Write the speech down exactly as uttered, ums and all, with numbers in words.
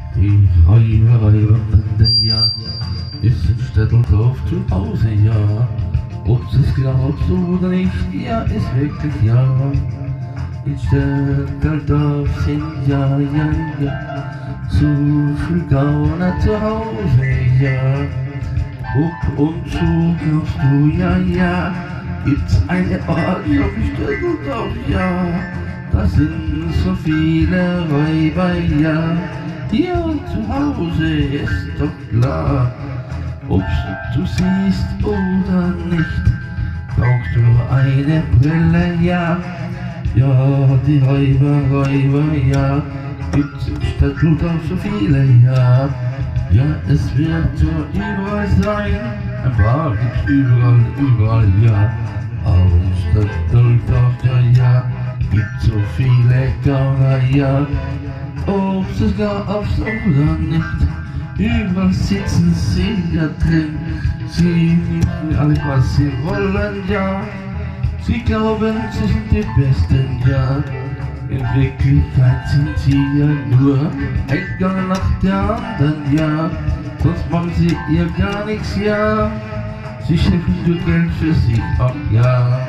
Die Räuberei und ja, ist in Städteldorf zu Hause, ja. Ob es glaubst oder nicht, ja, ist wirklich ja. In Städteldorf sind ja, ja, ja, so viel Gauner zu Hause, ja. Ob und zu glaubst du, ja, ja, gibt's eine Ort auf Städteldorf, ja. Da sind so viele Räuber, ja. Hier zu Hause ist doch klar, ob du siehst oder nicht, brauchst du eine Brille, ja. Ja, die Räuber, Räuber, ja, gibt's in Städteldorf so viele, ja. Ja, es wird so überall sein, ein paar gibt's überall, überall, ja. Aber in Städteldorf, ja, ja, gibt's so viele Gauner, ja. Ob es gar aufs oder nicht, überall sitzen sie ja drin. Sie nehmen alles, was sie wollen, ja. Sie glauben, sie sind die Besten, ja. In Wirklichkeit sind sie ja nur ein Gang nach der anderen, ja. Sonst machen sie ihr gar nichts, ja. Sie schiffen nur Geld für sich ab, ja.